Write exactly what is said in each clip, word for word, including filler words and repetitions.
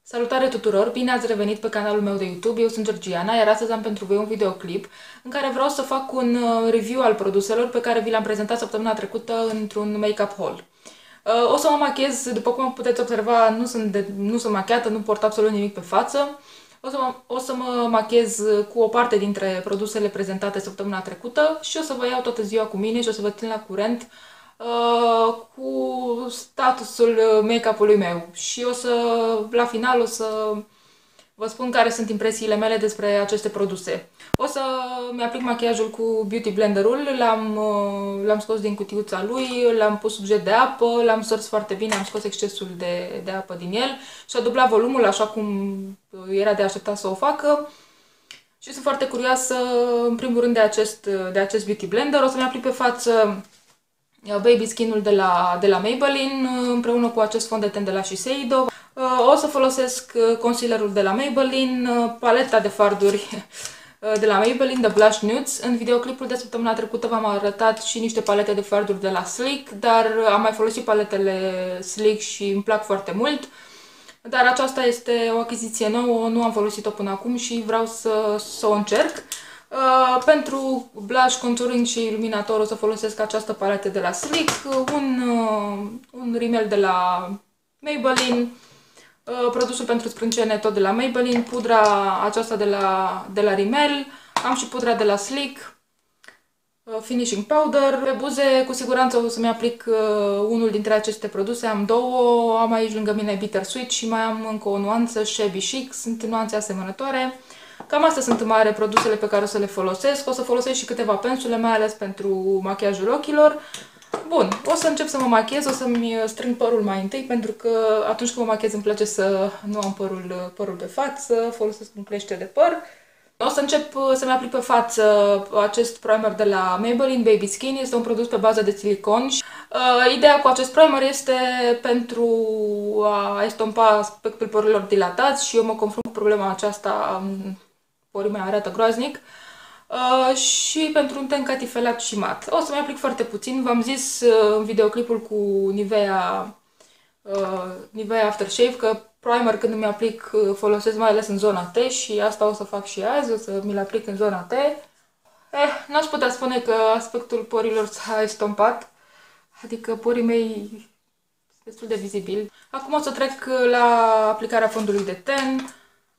Salutare tuturor! Bine ați revenit pe canalul meu de YouTube, eu sunt Georgiana, iar astăzi am pentru voi un videoclip în care vreau să fac un review al produselor pe care vi le-am prezentat săptămâna trecută într-un make-up haul. O să mă machiez, după cum puteți observa, nu sunt, de, nu sunt machiată, nu port absolut nimic pe față. O să, mă, o să mă machiez cu o parte dintre produsele prezentate săptămâna trecută și o să vă iau toată ziua cu mine și o să vă țin la curent Uh, cu statusul make-up-ului meu și o să, la final, o să vă spun care sunt impresiile mele despre aceste produse. O să mi-aplic machiajul cu Beauty Blender-ul, l-am l-am scos din cutiuța lui, l-am pus sub jet de apă, l-am stors foarte bine, am scos excesul de, de apă din el și a dublat volumul așa cum era de așteptat să o facă. Și sunt foarte curioasă, în primul rând, de acest, de acest Beauty Blender. O să-mi aplic pe față Baby Skin-ul de la, de la Maybelline împreună cu acest fond de ten de la Shiseido. O să folosesc concealerul de la Maybelline, paleta de farduri de la Maybelline, The Blush Nudes. În videoclipul de săptămâna trecută v-am arătat și niște palete de farduri de la Sleek, dar am mai folosit paletele Sleek și îmi plac foarte mult. Dar aceasta este o achiziție nouă, nu am folosit-o până acum și vreau să, să o încerc. Uh, pentru blush, contouring și iluminator o să folosesc această paletă de la Sleek, un, uh, un rimel de la Maybelline, uh, produsul pentru sprâncene tot de la Maybelline, pudra aceasta de la, de la Rimmel, am și pudra de la Sleek, uh, finishing powder. Pe buze cu siguranță o să-mi aplic uh, unul dintre aceste produse, am două, am aici lângă mine Bitter Sweet și mai am încă o nuanță Shabby Chic, sunt nuanțe asemănătoare. Cam astea sunt în mare produsele pe care o să le folosesc. O să folosesc și câteva pensule, mai ales pentru machiajul ochilor. Bun, o să încep să mă machiez, o să-mi strâng părul mai întâi, pentru că atunci când mă machiez îmi place să nu am părul, părul pe față, folosesc un crește de păr. O să încep să-mi aplic pe față acest primer de la Maybelline Baby Skin, este un produs pe bază de silicon. Uh, ideea cu acest primer este pentru a estompa aspectul părurilor dilatați și eu mă confrunt cu problema aceasta, porii mei arată groaznic. Uh, și pentru un ten catifelat și mat. O să-mi aplic foarte puțin, v-am zis uh, în videoclipul cu Nivea, uh, Nivea Aftershave că primer când îmi aplic folosesc mai ales în zona T și asta o să fac și azi, o să mi-l aplic în zona T. Eh, n-aș putea spune că aspectul porilor s-a estompat, adică porii mei sunt destul de vizibili. Acum o să trec la aplicarea fondului de ten.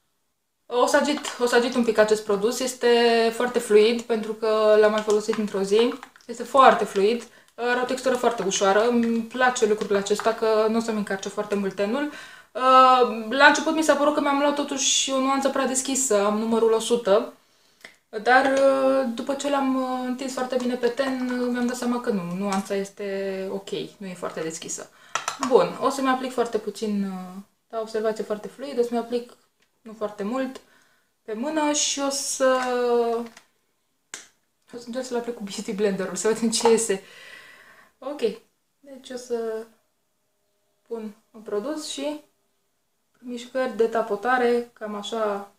O să agit, o să agit un pic acest produs, este foarte fluid pentru că l-am mai folosit într-o zi. Este foarte fluid, are o textură foarte ușoară, îmi place lucrul acesta că nu o să-mi încarce foarte mult tenul. La început mi s-a părut că mi-am luat totuși o nuanță prea deschisă, am numărul o sută, dar după ce l-am întins foarte bine pe ten, mi-am dat seama că nu, nuanța este ok, nu e foarte deschisă. Bun, o să-mi aplic foarte puțin, da, observație foarte fluid, o să-mi aplic nu foarte mult pe mână și o să o să încerc să-l aplic cu Beauty Blender-ul, să vedem ce iese. Ok, deci o să pun un produs și mișcări de tapotare, cam așa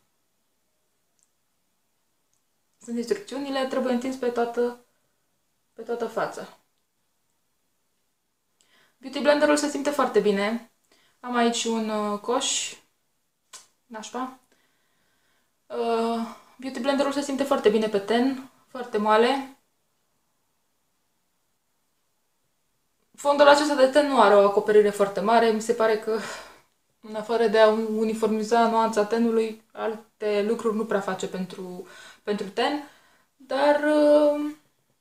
sunt instrucțiunile, trebuie întins pe toată, pe toată fața. Beauty Blender-ul se simte foarte bine. Am aici un uh, coș, nașpa. Uh, Beauty Blender-ul se simte foarte bine pe ten, foarte moale. Fondul acesta de ten nu are o acoperire foarte mare, mi se pare că în afară de a uniformiza nuanța tenului, alte lucruri nu prea face pentru, pentru ten, dar uh,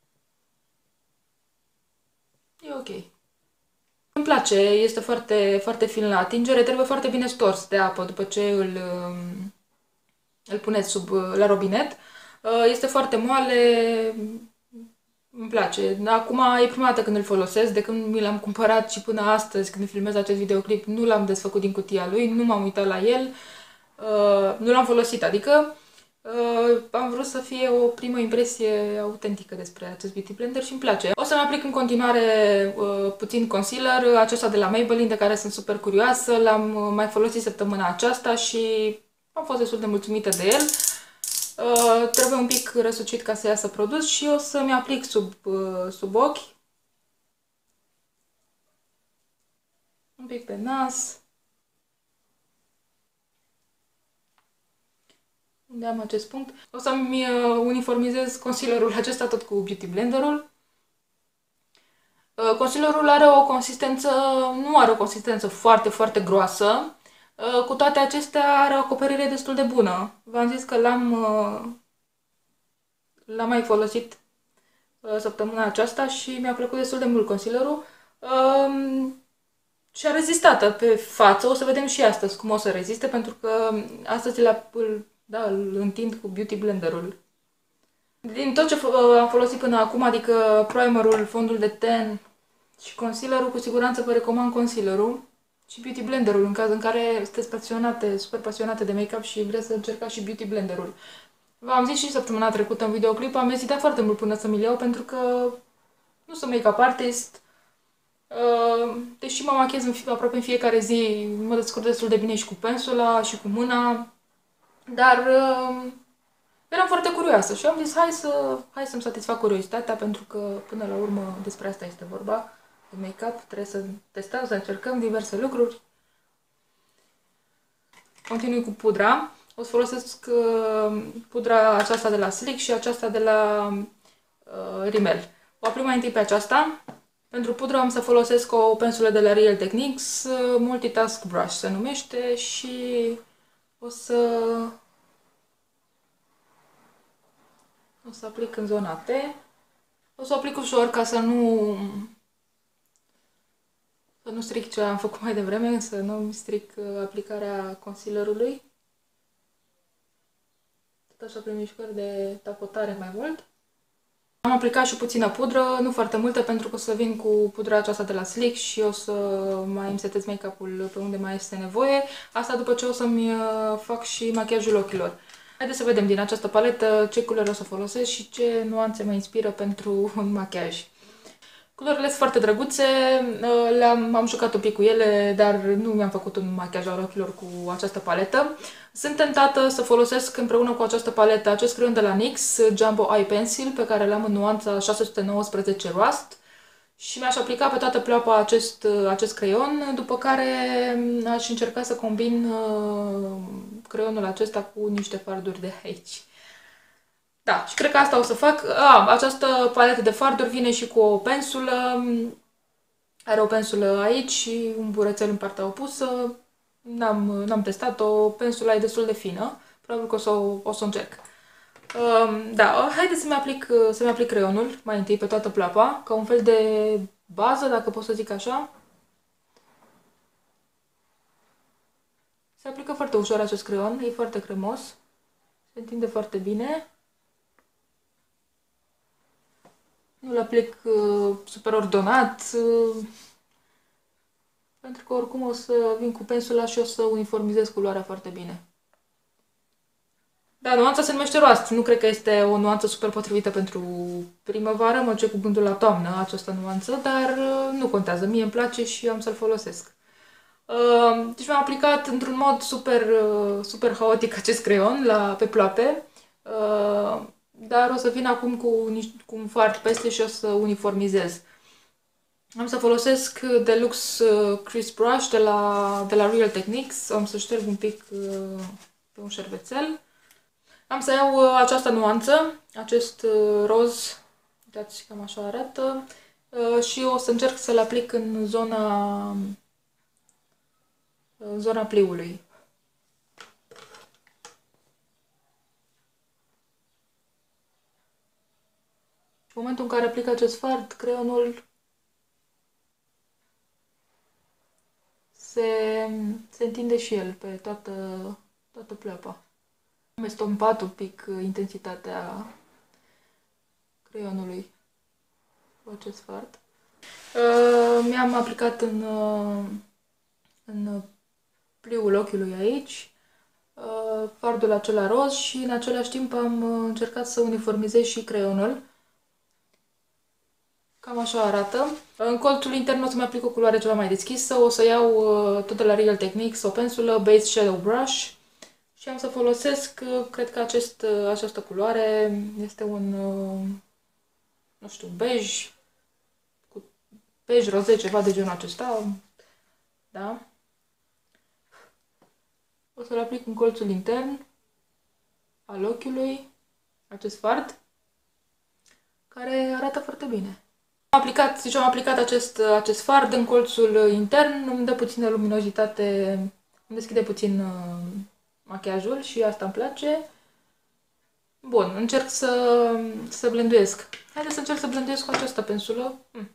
e ok. Îmi place, este foarte, foarte fin la atingere, trebuie foarte bine stors de apă după ce îl, îl puneți sub, la robinet. Este foarte moale, îmi place. Acum e prima dată când îl folosesc, de când mi l-am cumpărat și până astăzi când filmez acest videoclip nu l-am desfăcut din cutia lui, nu m-am uitat la el, nu l-am folosit, adică am vrut să fie o primă impresie autentică despre acest Beauty Blender și îmi place. O să-mi aplic în continuare uh, puțin concealer, acesta de la Maybelline, de care sunt super curioasă. L-am mai folosit săptămâna aceasta și am fost destul de mulțumită de el. Uh, trebuie un pic răsucit ca să iasă produs și o să-mi aplic sub, uh, sub ochi. Un pic pe nas. unde am acest punct. O să-mi uniformizez concealerul acesta tot cu Beauty Blenderul. Concealerul are o consistență, nu are o consistență foarte, foarte groasă. Cu toate acestea are o acoperire destul de bună. V-am zis că l-am l-am mai folosit săptămâna aceasta și mi-a plăcut destul de mult concealerul. Um, și a rezistat pe față. O să vedem și astăzi cum o să reziste, pentru că astăzi îl, da, îl întind cu Beauty Blenderul. Din tot ce am folosit până acum, adică primerul, fondul de ten și concealerul, cu siguranță vă recomand concealerul și Beauty Blenderul, în caz în care sunteți pasionate, super pasionate de make-up și vreți să încercați și Beauty Blenderul. V-am zis și săptămâna trecută în videoclip, am ezitat foarte mult până să mi-l iau, pentru că nu sunt make-up artist. Deși mă machez în, aproape în fiecare zi, mă descurc destul de bine și cu pensula și cu mâna, dar eram foarte curioasă și am zis hai, să, hai să-mi satisfac curiozitatea, pentru că până la urmă despre asta este vorba, de make-up, trebuie să testăm, să încercăm diverse lucruri. Continui cu pudra. O să folosesc uh, pudra aceasta de la Sleek și aceasta de la uh, Rimmel. O aplic mai întâi pe aceasta. Pentru pudră am să folosesc o pensulă de la Real Techniques, uh, Multitask Brush se numește, și o să o să aplic în zona T. O să o aplic ușor ca să nu să nu stric ce am făcut mai devreme, să nu mi stric uh, aplicarea concealerului. Așa prin mișcări de tapotare mai mult. Am aplicat și puțină pudră, nu foarte multă, pentru că o să vin cu pudra aceasta de la Sleek și o să mai îmi setez make-up-ul pe unde mai este nevoie. Asta după ce o să-mi fac și machiajul ochilor. Haideți să vedem din această paletă ce culori o să folosesc și ce nuanțe mă inspiră pentru un machiaj. Culorile sunt foarte drăguțe, le-am am jucat un pic cu ele, dar nu mi-am făcut un machiaj al ochilor cu această paletă. Sunt tentată să folosesc împreună cu această paletă acest creion de la N Y X, Jumbo Eye Pencil, pe care l-am în nuanța șase sute nouăsprezece Rust. Și mi-aș aplica pe toată pleoapa acest, acest creion, după care aș încerca să combin creionul acesta cu niște farduri de aici. Da, și cred că asta o să fac. A, această paletă de farduri vine și cu o pensulă. Are o pensulă aici și un burețel în partea opusă. N-am testat-o. Pensula e destul de fină. Probabil că o să o, o să o încerc. Um, da, haideți să-mi aplic, să-mi aplic creionul mai întâi pe toată pleoapa, ca un fel de bază, dacă pot să zic așa. Se aplică foarte ușor acest creion, e foarte cremos. Se întinde foarte bine. Nu-l aplic uh, super ordonat, uh, pentru că oricum o să vin cu pensula și o să uniformizez culoarea foarte bine. Da, nuanța se numește Rust. Nu cred că este o nuanță super potrivită pentru primăvară, mă duce cu gândul la toamnă această nuanță, dar uh, nu contează. Mie îmi place și am să-l folosesc. Uh, deci mi-am aplicat într-un mod super, uh, super haotic acest creion la, pe ploape. Uh, Dar o să vin acum cu, cu un fard peste și o să uniformizez. Am să folosesc Deluxe Crisp Brush de la, de la Real Techniques. Am să șterg un pic pe un șervețel. Am să iau această nuanță, acest roz, uitați cam așa arată, și o să încerc să-l aplic în zona, în zona pliului. În momentul în care aplic acest fard, creionul se, se întinde și el pe toată, toată pleoapa. Am estompat un pic intensitatea creionului cu acest fard. Uh, Mi-am aplicat în, uh, în pliul ochiului aici uh, fardul acela roz și în același timp am încercat să uniformizez și creionul. Cam așa arată. În colțul intern o să-mi aplic o culoare ceva mai deschisă. O să iau uh, tot de la Real Techniques o pensulă Base Shadow Brush și am să folosesc, uh, cred că acest, uh, această culoare este un, uh, nu știu, bej, cu bej roze, ceva de genul acesta. Da? O să-l aplic în colțul intern. al ochiului, acest fard, care arată foarte bine. Am aplicat, deci am aplicat acest, acest fard în colțul intern, îmi dă puțină luminozitate, îmi deschide puțin uh, machiajul și asta îmi place. Bun, încerc să, să blenduiesc. Haideți să încerc să blenduiesc cu această pensulă. Hm.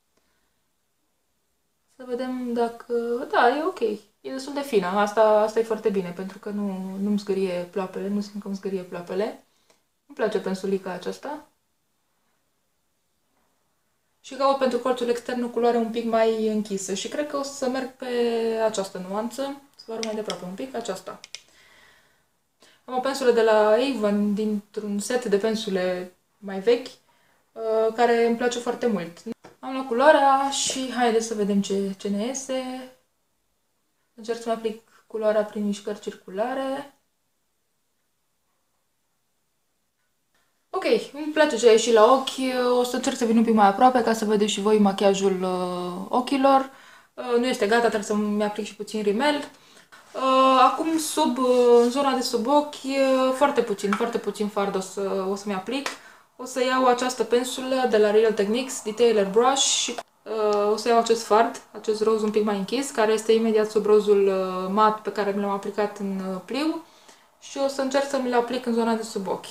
Să vedem dacă... Da, e ok. E destul de fină. Asta, asta e foarte bine, pentru că nu, nu-mi zgârie ploapele, nu simt că îmi zgârie ploapele. Îmi place pensulica aceasta. Și caut pentru colțul extern o culoare un pic mai închisă. Și cred că o să merg pe această nuanță. Să vă arăt mai departe un pic, aceasta. Am o pensulă de la Avon, dintr-un set de pensule mai vechi, care îmi place foarte mult. Am luat culoarea și haideți să vedem ce, ce ne iese. Încerc să-mi aplic culoarea prin mișcări circulare. Ok, îmi place ce a ieșit la ochi. O să încerc să vin un pic mai aproape ca să vedeți și voi machiajul uh, ochilor. Uh, nu este gata, trebuie să-mi aplic și puțin rimel. Uh, acum, sub, uh, în zona de sub ochi, uh, foarte puțin, foarte puțin fard o să, o să-mi aplic. O să iau această pensulă de la Real Techniques, Detailer Brush, și uh, o să iau acest fard, acest roz un pic mai închis, care este imediat sub rozul uh, mat pe care mi l-am aplicat în uh, pliu, și o să încerc să mi-l aplic în zona de sub ochi.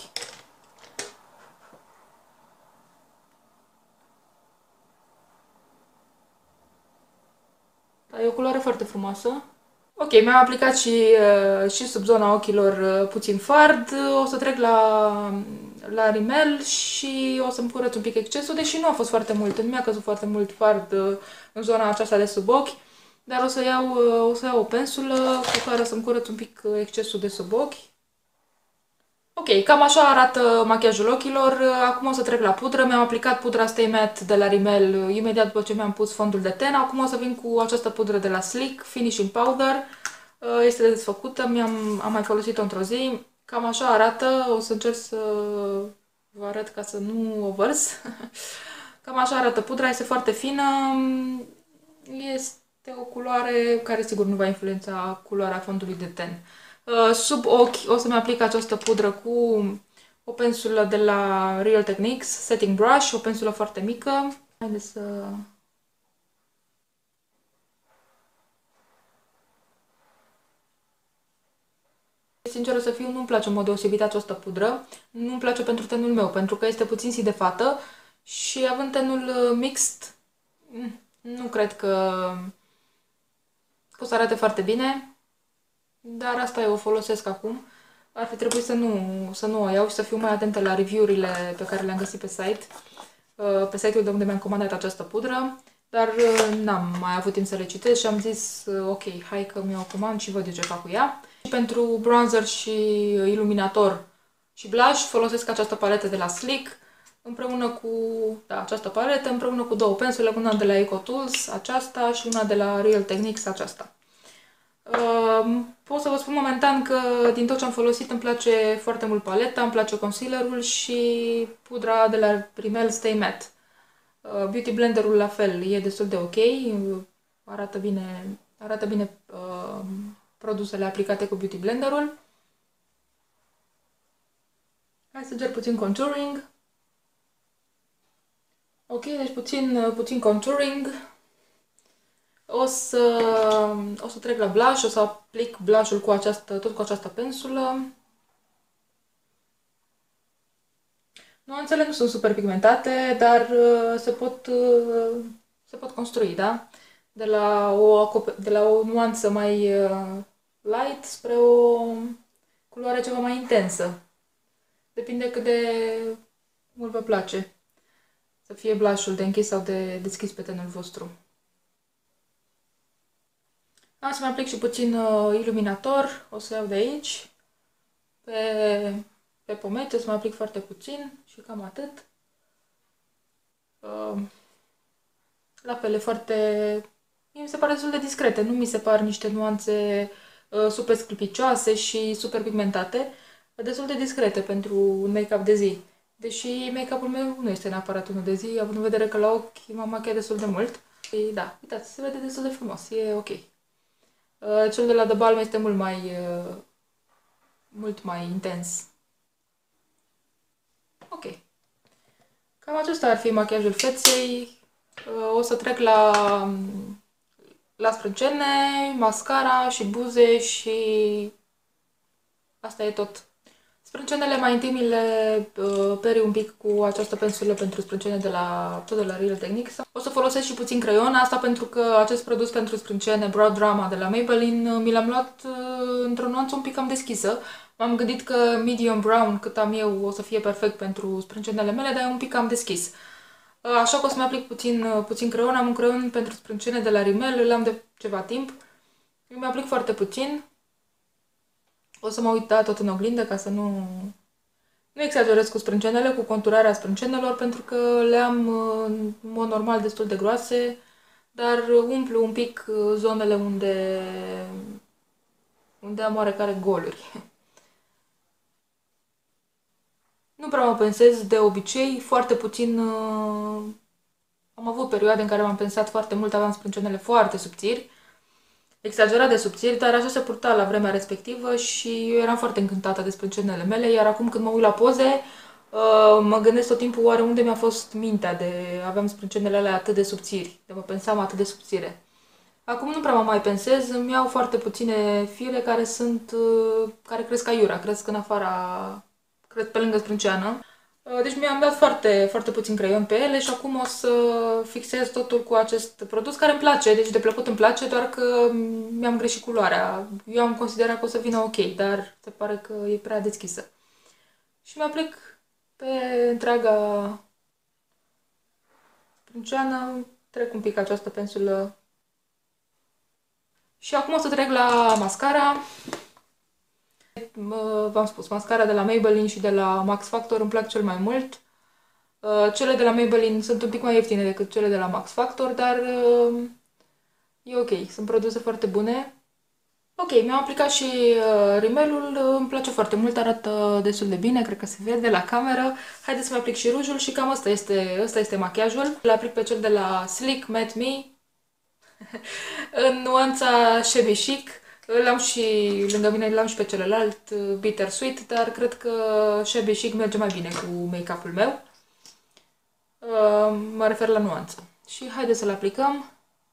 Da, e o culoare foarte frumoasă. Ok, mi-am aplicat și, uh, și sub zona ochilor uh, puțin fard. O să trec la, la rimel și o să-mi curăț un pic excesul, deși nu a fost foarte mult, nu mi-a căzut foarte mult fard uh, în zona aceasta de sub ochi, dar o să iau, uh, o să iau o pensulă cu care o să-mi curăț un pic excesul de sub ochi. Ok, cam așa arată machiajul ochilor. Acum o să trec la pudră. Mi-am aplicat pudra Stay Matte de la Rimmel imediat după ce mi-am pus fondul de ten. Acum o să vin cu această pudră de la Sleek, Finishing Powder. Este desfăcută, mi-am am mai folosit-o într-o zi. Cam așa arată. O să încerc să vă arăt ca să nu o vărs. Cam așa arată pudra, este foarte fină. Este o culoare care sigur nu va influența culoarea fondului de ten. Sub ochi o să-mi aplic această pudră cu o pensulă de la Real Techniques, Setting Brush, o pensulă foarte mică. Haideți să... Sinceră să fiu, nu-mi place în mod deosebit această pudră. Nu-mi place pentru tenul meu, pentru că este puțin sidefată și având tenul mixt, nu cred că o să arate foarte bine. Dar asta eu o folosesc acum. Ar fi trebuit să nu, să nu o iau și să fiu mai atentă la review-urile pe care le-am găsit pe site. Pe site-ul de unde mi-am comandat această pudră. Dar n-am mai avut timp să le citesc și am zis ok, hai că mi-o comand și văd eu ce fac cu ea. Și pentru bronzer și iluminator și blush folosesc această paletă de la Sleek împreună cu da, această paletă, împreună cu două pensule, una de la Eco Tools, aceasta, și una de la Real Techniques, aceasta. Uh, pot să vă spun momentan că din tot ce am folosit îmi place foarte mult paleta, îmi place concealerul și pudra de la Rimmel Stay Matte. Uh, Beauty Blenderul la fel, e destul de ok, arată bine, arată bine uh, produsele aplicate cu Beauty Blenderul. Hai să încerc puțin contouring. Ok, deci puțin, puțin contouring. O să, o să trec la blush, o să aplic blush-ul cu această, tot cu această pensulă. Nuanțele nu sunt super pigmentate, dar uh, se pot, uh, se pot construi, da? De la o, de la o nuanță mai uh, light spre o culoare ceva mai intensă. Depinde cât de mult vă place să fie blush-ul de închis sau de deschis pe tenul vostru. Am să mai aplic și puțin uh, iluminator, o să iau de aici, pe, pe pomete, o să mai aplic foarte puțin și cam atât. Uh, la fel, foarte, mi se pare destul de discrete, nu mi se par niște nuanțe uh, super sclipicioase și super pigmentate, destul de discrete pentru un make-up de zi. Deși make-up-ul meu nu este neapărat unul de zi, având în vedere că la ochi m-am machiat destul de mult. Și da, uitați, se vede destul de frumos, e ok. Uh, cel de la The Balm este mult mai, uh, mult mai intens. Ok. Cam acesta ar fi machiajul feței. O să trec la, la sprâncene, mascara și buze și asta e tot. Sprâncenele mai întâi mi le uh, peri un pic cu această pensulă pentru sprâncene de la, tot de la Real Techniques. O să folosesc și puțin creion, asta pentru că acest produs pentru sprâncene Brow Drama de la Maybelline mi l-am luat uh, într-o nuanță un pic cam deschisă. M-am gândit că medium brown, cât am eu, o să fie perfect pentru sprâncenele mele, dar e un pic cam deschis. Uh, așa că o să mai aplic puțin, uh, puțin creion. Am un creion pentru sprâncene de la Rimmel, îl am de ceva timp. Eu mi-aplic foarte puțin. O să mă uit da, tot în oglindă ca să nu, nu exagerez cu sprâncenele, cu conturarea sprâncenelor, pentru că le am în mod normal destul de groase, dar umplu un pic zonele unde, unde am oarecare goluri. Nu prea mă pensez de obicei, foarte puțin. Am avut perioade în care m-am pensat foarte mult, aveam sprâncenele foarte subțiri, exagerat de subțiri, dar așa se purta la vremea respectivă și eu eram foarte încântată de sprâncenele mele, iar acum când mă uit la poze, mă gândesc tot timpul oare unde mi-a fost mintea de aveam sprâncenele alea atât de subțiri, de mă pensam atât de subțire. Acum nu prea mă mai pensez, îmi iau foarte puține fire care sunt, care cresc aiurea, cresc în afara, cresc pe lângă sprânceană. Deci mi-am dat foarte, foarte puțin creion pe ele și acum o să fixez totul cu acest produs care îmi place, deci de plăcut îmi place, doar că mi-am greșit culoarea. Eu am considerat că o să vină ok, dar se pare că e prea deschisă. Și mi-aplic pe întreaga sprânceană, trec un pic această pensulă. Și acum o să trec la mascara. V-am spus, mascara de la Maybelline și de la Max Factor îmi plac cel mai mult. Cele de la Maybelline sunt un pic mai ieftine decât cele de la Max Factor, dar e ok, sunt produse foarte bune. Ok, mi-am aplicat și rimelul, îmi place foarte mult, arată destul de bine, cred că se vede la cameră. Haideți să mai aplic și rujul și cam asta este, asta este machiajul. Îl aplic pe cel de la Sleek Matte Me în nuanța Shabby Chic. L-am și lângă mine, l-am și pe celălalt, Bitter Sweet, dar cred că Shabby Chic merge mai bine cu make-up-ul meu. Mă refer la nuanță. Și haideți să-l aplicăm.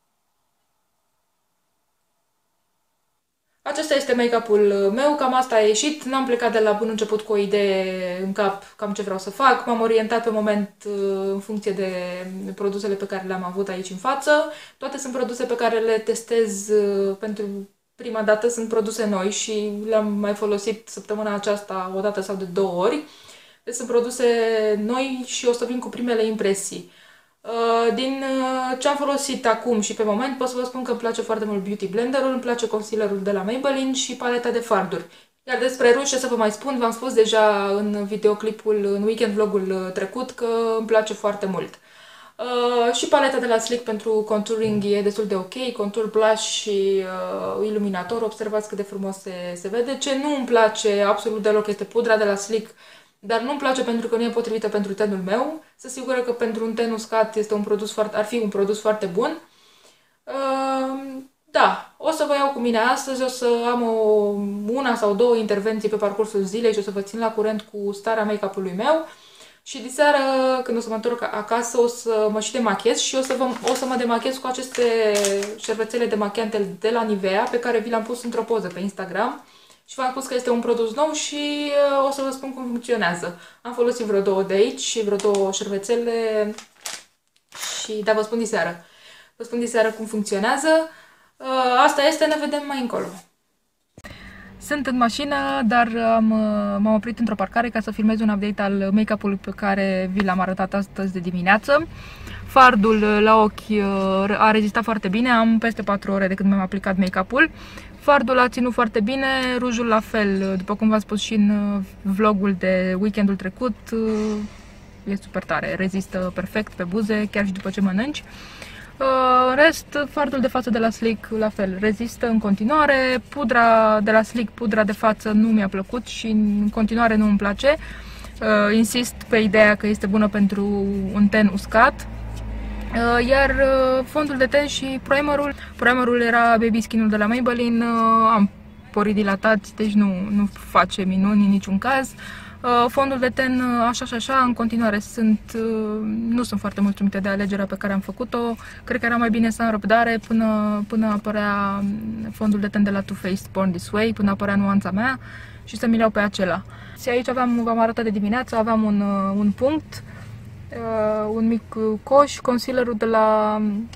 Acesta este make-up-ul meu, cam asta a ieșit. N-am plecat de la bun început cu o idee în cap cam ce vreau să fac. M-am orientat pe moment în funcție de produsele pe care le-am avut aici în față. Toate sunt produse pe care le testez pentru prima dată, sunt produse noi și le-am mai folosit săptămâna aceasta o dată sau de două ori. Deci sunt produse noi și o să vin cu primele impresii. Din ce am folosit acum și pe moment pot să vă spun că îmi place foarte mult Beauty Blenderul, îmi place concealerul de la Maybelline și paleta de farduri. Iar despre ruj, ce să vă mai spun, v-am spus deja în videoclipul, în weekend vlogul trecut, că îmi place foarte mult. Uh, și paleta de la Sleek pentru contouring e destul de ok, contour blush și uh, iluminator, observați cât de frumos se, se vede. Ce nu îmi place absolut deloc este pudra de la Sleek, dar nu îmi place pentru că nu e potrivită pentru tenul meu. Sunt sigură că pentru un ten uscat este un produs foarte, ar fi un produs foarte bun. Uh, da, o să vă iau cu mine astăzi, o să am o, una sau două intervenții pe parcursul zilei și o să vă țin la curent cu starea make-up-ului meu. Și diseară, când o să mă întorc acasă, o să mă și demachez și o să, vă, o să mă demachez cu aceste șervețele demachiante de la Nivea, pe care vi le-am pus într-o poză pe Instagram. Și v-am spus că este un produs nou și o să vă spun cum funcționează. Am folosit vreo două de aici și vreo două șervețele și da, vă spun diseară. Vă spun diseară cum funcționează. Asta este, ne vedem mai încolo. Sunt în mașină, dar m-am oprit într-o parcare ca să filmez un update al make-up-ului pe care vi l-am arătat astăzi de dimineață. Fardul la ochi a rezistat foarte bine, am peste patru ore de când mi-am aplicat make-up-ul. Fardul a ținut foarte bine, rujul la fel, după cum v-am spus și în vlogul de weekendul trecut, e super tare, rezistă perfect pe buze, chiar și după ce mănânci. În rest, fardul de față de la Sleek, la fel, rezistă în continuare. Pudra de la Sleek, pudra de față, nu mi-a plăcut și în continuare nu îmi place. Insist pe ideea că este bună pentru un ten uscat. Iar fondul de ten și primerul, primerul era Baby Skin-ul de la Maybelline, am porii dilatați, deci nu, nu face minuni în niciun caz. Fondul de ten, așa și așa, în continuare sunt, nu sunt foarte mulțumită de alegerea pe care am făcut-o. Cred că era mai bine să am răbdare până, până apărea fondul de ten de la Too Faced Born This Way, până apărea nuanța mea și să mi le iau pe acela. Și aici aveam, v-am arătat de dimineață, aveam un, un punct, un mic coș, concealerul de la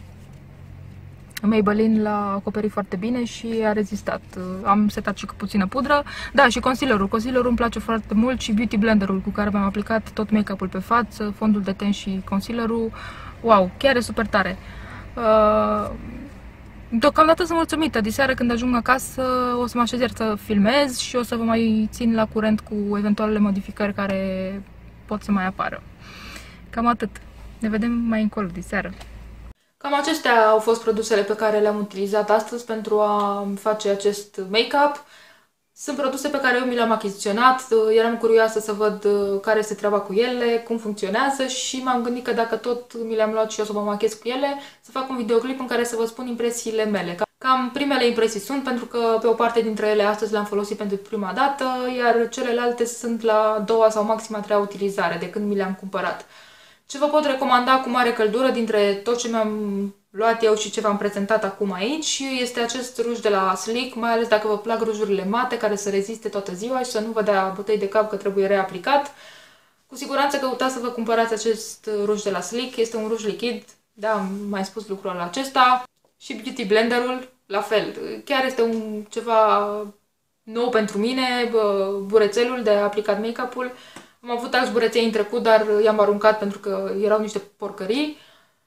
Maybelline l-a acoperit foarte bine și a rezistat. Am setat și cu puțină pudră. Da, și concealerul. Concealerul îmi place foarte mult și beauty blenderul cu care mi-am aplicat tot make-up-ul pe față, fondul de ten și concealerul. Wow, chiar e super tare. Uh, deocamdată sunt mulțumită. Diseară când ajung acasă o să mă așez iar să filmez și o să vă mai țin la curent cu eventualele modificări care pot să mai apară. Cam atât. Ne vedem mai încolo diseară. Cam acestea au fost produsele pe care le-am utilizat astăzi pentru a face acest make-up. Sunt produse pe care eu mi le-am achiziționat, eram curioasă să văd care este treaba cu ele, cum funcționează și m-am gândit că dacă tot mi le-am luat și eu să mă machez cu ele, să fac un videoclip în care să vă spun impresiile mele. Cam primele impresii sunt, pentru că pe o parte dintre ele astăzi le-am folosit pentru prima dată, iar celelalte sunt la a doua sau maxim a treia utilizare de când mi le-am cumpărat. Ce vă pot recomanda cu mare căldură dintre tot ce mi-am luat eu și ce v-am prezentat acum aici este acest ruj de la Sleek, mai ales dacă vă plac rujurile mate care să reziste toată ziua și să nu vă dea bătăi de cap că trebuie reaplicat. Cu siguranță căutați să vă cumpărați acest ruj de la Sleek, este un ruj lichid, da, am mai spus lucrul acesta. Și beauty blenderul, la fel, chiar este un ceva nou pentru mine, burețelul de aplicat make-up-ul. Am avut alți bureței în trecut, dar i-am aruncat pentru că erau niște porcării.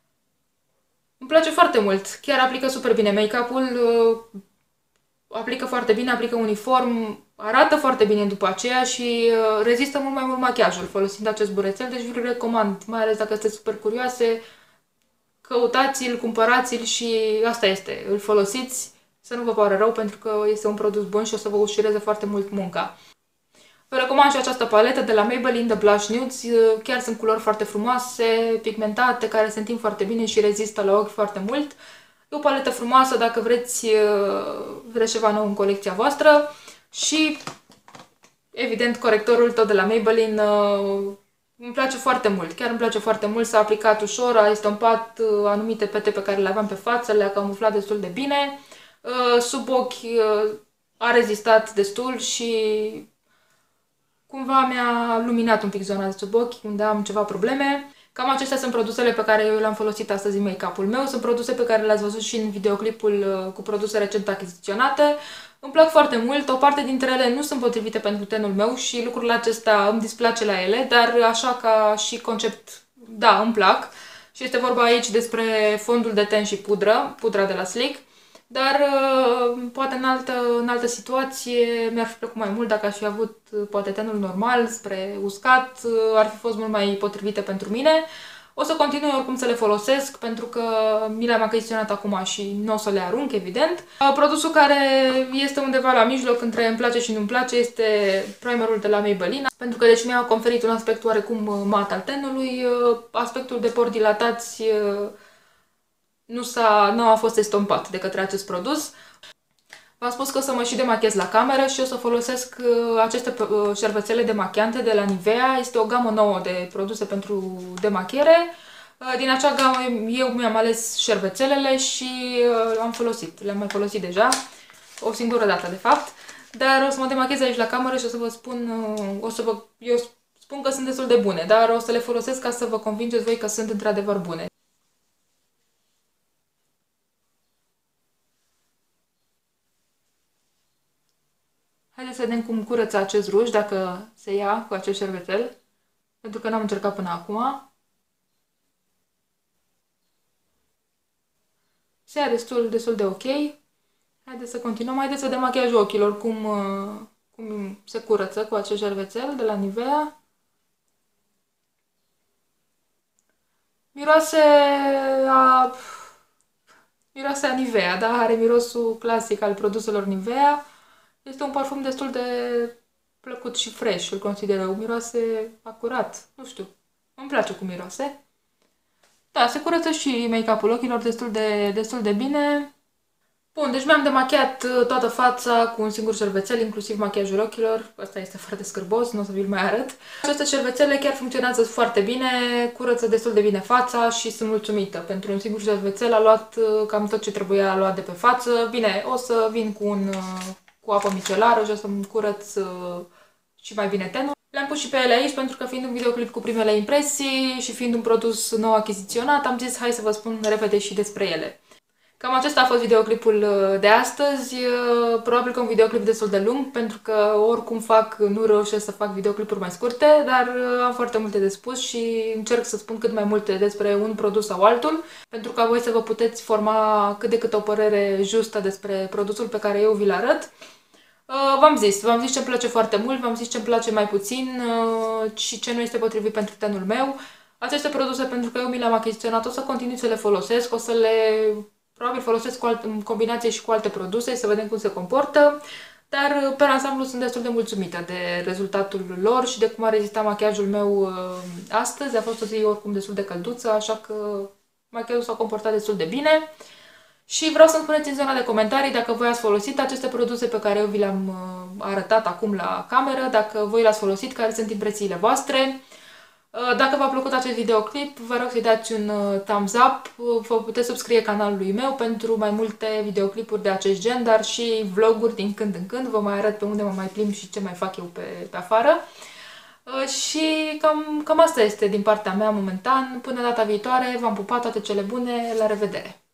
Îmi place foarte mult. Chiar aplică super bine make-up-ul. Aplică foarte bine, aplică uniform, arată foarte bine după aceea și rezistă mult mai mult machiajul folosind acest burețel, deci vi-l recomand, mai ales dacă sunteți super curioase. Căutați-l, cumpărați-l și asta este. Îl folosiți, să nu vă pară rău, pentru că este un produs bun și o să vă ușureze foarte mult munca. Vă recomand și această paletă de la Maybelline, The Blush Nudes. Chiar sunt culori foarte frumoase, pigmentate, care se întind foarte bine și rezistă la ochi foarte mult. E o paletă frumoasă dacă vreți, vreți ceva nou în colecția voastră. Și, evident, corectorul tot de la Maybelline îmi place foarte mult. Chiar îmi place foarte mult, s-a aplicat ușor, a estompat anumite pete pe care le aveam pe față, le-a camuflat destul de bine. Sub ochi a rezistat destul și cumva mi-a luminat un pic zona de sub ochi, unde am ceva probleme. Cam acestea sunt produsele pe care eu le-am folosit astăzi în make-up-ul meu. Sunt produse pe care le-ați văzut și în videoclipul cu produse recent achiziționate. Îmi plac foarte mult, o parte dintre ele nu sunt potrivite pentru tenul meu și lucrurile acestea îmi displace la ele, dar așa ca și concept, da, îmi plac. Și este vorba aici despre fondul de ten și pudră, pudra de la Sleek. Dar poate în altă, în altă situație mi-ar fi plăcut mai mult dacă aș fi avut poate tenul normal spre uscat, ar fi fost mult mai potrivite pentru mine. O să continui oricum să le folosesc pentru că mi le-am achiziționat acum și nu o să le arunc, evident. Produsul care este undeva la mijloc între îmi place și nu-mi place este primerul de la Maybelline, pentru că deci mi-a conferit un aspect oarecum mat al tenului, aspectul de pori dilatați nu, s-a, nu a fost estompat de către acest produs. V-am spus că o să mă și demachez la cameră și o să folosesc aceste șervețele demachiante de la Nivea. Este o gamă nouă de produse pentru demachiere. Din acea gamă eu mi-am ales șervețelele și am folosit. Le-am mai folosit deja, o singură dată de fapt. Dar o să mă demachez aici la cameră și o să vă spun, o să vă, eu spun că sunt destul de bune, dar o să le folosesc ca să vă convingeți voi că sunt într-adevăr bune. Haideți să vedem cum curăță acest ruj, dacă se ia cu acest șervețel, pentru că n-am încercat până acum. Se ia destul, destul de ok. Haideți să continuăm. Haideți să vedem machiajul ochilor, cum, cum se curăță cu acest șervețel de la Nivea. Miroase a... Miroase a Nivea, da? Are mirosul clasic al produselor Nivea. Este un parfum destul de plăcut și fresh, îl consider eu. Miroase acurat, nu știu, îmi place cum miroase. Da, se curăță și make-up-ul ochilor destul de, destul de bine. Bun, deci mi-am demachiat toată fața cu un singur șervețel, inclusiv machiajul ochilor. Asta este foarte scârbos, nu o să vi-l mai arăt. Aceste șervețele chiar funcționează foarte bine, curăță destul de bine fața și sunt mulțumită. Pentru un singur șervețel a luat cam tot ce trebuia luat de pe față. Bine, o să vin cu, un, cu apă micelară și o să-mi curăț și mai bine tenul. Le-am pus și pe ele aici pentru că fiind un videoclip cu primele impresii și fiind un produs nou achiziționat, am zis hai să vă spun repede și despre ele. Cam acesta a fost videoclipul de astăzi, probabil că un videoclip destul de lung, pentru că oricum fac, nu reușesc să fac videoclipuri mai scurte, dar am foarte multe de spus și încerc să spun cât mai multe despre un produs sau altul, pentru ca voi să vă puteți forma cât de cât o părere justă despre produsul pe care eu vi-l arăt. V-am zis, v-am zis ce-mi place foarte mult, v-am zis ce-mi place mai puțin și ce nu este potrivit pentru tenul meu. Aceste produse, pentru că eu mi le-am achiziționat, o să continui să le folosesc, o să le... probabil folosesc cu alte, în combinație și cu alte produse, să vedem cum se comportă, dar pe ansamblu sunt destul de mulțumită de rezultatul lor și de cum a rezistat machiajul meu astăzi. A fost o zi oricum destul de călduță, așa că machiajul s-a comportat destul de bine. Și vreau să-mi spuneți în zona de comentarii dacă voi ați folosit aceste produse pe care eu vi le-am arătat acum la cameră, dacă voi le-ați folosit, care sunt impresiile voastre. Dacă v-a plăcut acest videoclip, vă rog să-i dați un thumbs up, vă puteți subscrie canalului meu pentru mai multe videoclipuri de acest gen, dar și vloguri din când în când, vă mai arăt pe unde mă mai plimb și ce mai fac eu pe, pe afară. Și cam, cam asta este din partea mea momentan. Până data viitoare, v-am pupat, toate cele bune, la revedere!